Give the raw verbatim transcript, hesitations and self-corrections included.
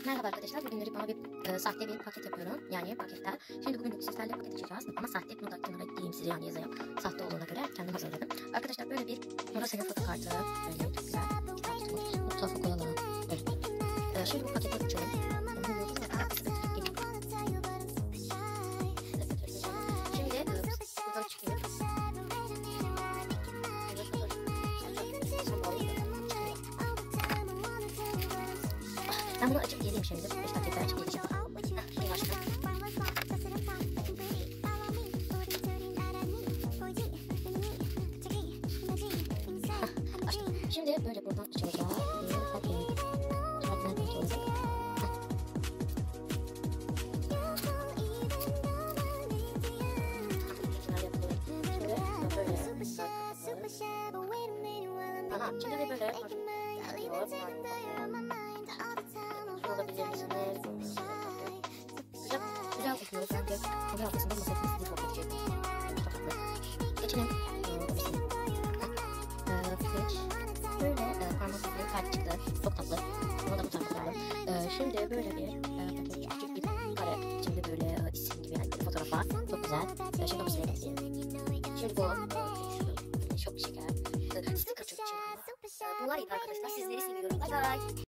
Merhaba arkadaşlar, bugün bana bir e, sahte bir paket yapıyorum. Yani paketler. Şimdi bugün sizlerle paket açacağız. Ama sahte, bunu da kenara diyeyim size, yani yazayım. Sahte olduğuna göre kendim hazırladım. Arkadaşlar böyle bir Murasa'nın fotokartı. Böyle çok güzel. Kitap tutmuş. Mutfağa koyalım. Evet. E, şimdi bu paketi açalım. Şimdi e, buradan çıkıyor. Ben bunu açıp geleyim şimdi. beş dakika açıp geleceğim. Heh, başka. Açtım. Şimdi böyle buradan açılacak. Bakayım. Çıkartmaya kontrol. Aha, şimdi de böyle. Olabilir misiniz? Güzel, güzel kokuyor sanki. Bunun arkasından masasını sizi çok edecek. Geçelim. Böyle parmak izi kalp çıktı. Çok tatlı. Bunu da bu tarafa koyalım. Şimdi böyle bir küçük bir kare. Şimdi böyle isim gibi, yani fotoğraf var. Çok güzel. Şimdi bu sıraya bekleyelim. Şimdi bu. Çok şeker. Sticker çok için. Bunlar iyi arkadaşlar. Sizleri seviyorum. Bye bye.